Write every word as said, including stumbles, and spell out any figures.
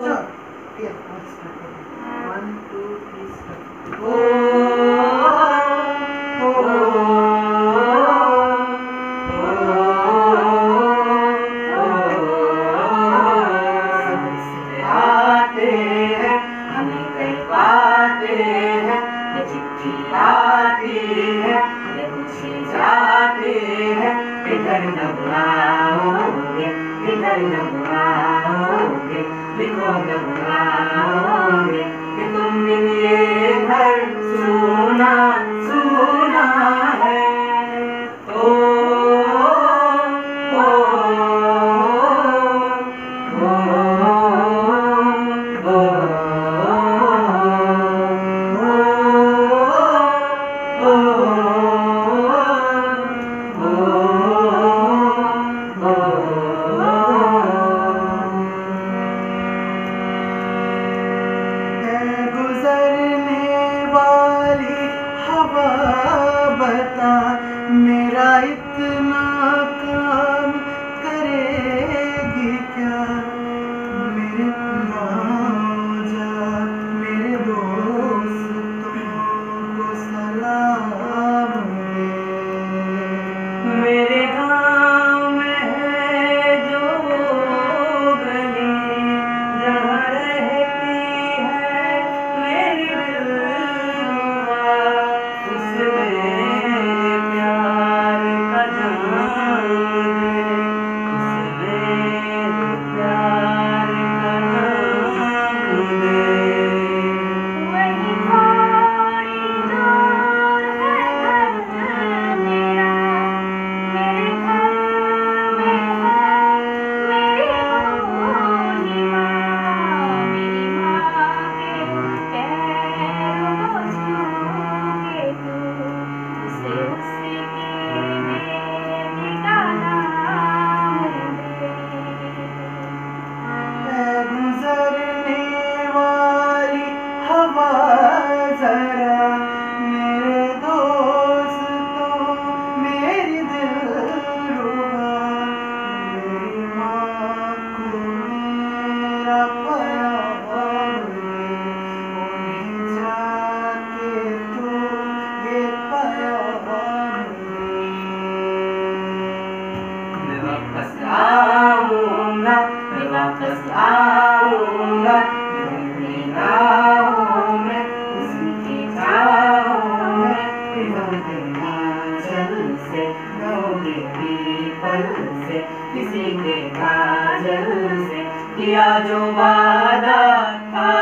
One, two, three, start. आते हैं हमें कई पाते हैं, ये चिट्ठी आती है, ये पूछे जाते हैं, किधर न बुलाओगे, किधर न बुलाओगे, लिखो न बुलाओगे, कि तुम बिन ये घर सुना सुना है। ओ ओ बता मेरा इतना काम करेगी क्या, मेरे गाँव जा मेरे दोस्तों को सलाम दे। मेरे गाँव में है जो गली जहाँ रहती है मेरी दिलरुबा, उसमें प्यार का जाम दे, उसमें प्यार का जाम दे। वही थोड़ी दूर है घर मेरा, मेरे घर में है मेरी भोली माँ, मेरी माँ के पैरों को छूके तू उसे उसकी बेटी का नाम दे। है गुजरने वाली हवा जरा मेरे दोस्तों मेरी दिलरुबा, मेरी माँ को मेरा प्यार दे, उन्हें जाके तू ये प्यार दे। मैं वापस आऊँगा, मैं वापस आऊँगा, मेरी राहों में उसकी छाँव में, निभाऊंगा जल से नौके पीपल से, किसी के काजल से किया जो वादा था